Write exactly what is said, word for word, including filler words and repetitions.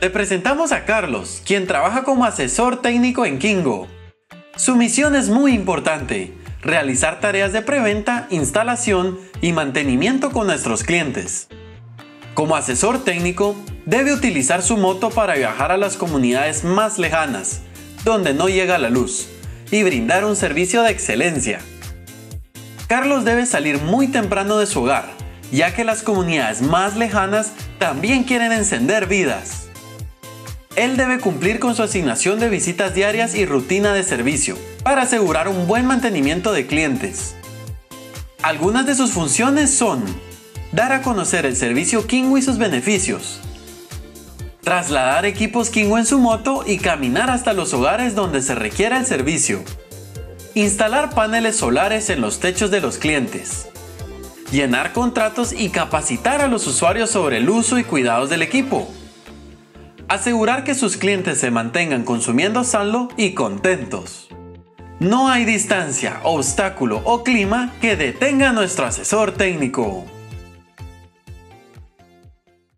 Te presentamos a Carlos, quien trabaja como asesor técnico en Kingo. Su misión es muy importante: realizar tareas de preventa, instalación y mantenimiento con nuestros clientes. Como asesor técnico, debe utilizar su moto para viajar a las comunidades más lejanas, donde no llega la luz, y brindar un servicio de excelencia. Carlos debe salir muy temprano de su hogar, ya que las comunidades más lejanas también quieren encender vidas. Él debe cumplir con su asignación de visitas diarias y rutina de servicio, para asegurar un buen mantenimiento de clientes. Algunas de sus funciones son: dar a conocer el servicio Kingo y sus beneficios, trasladar equipos Kingo en su moto y caminar hasta los hogares donde se requiera el servicio, instalar paneles solares en los techos de los clientes, llenar contratos y capacitar a los usuarios sobre el uso y cuidados del equipo, asegurar que sus clientes se mantengan consumiendo sano y contentos. No hay distancia, obstáculo o clima que detenga a nuestro asesor técnico.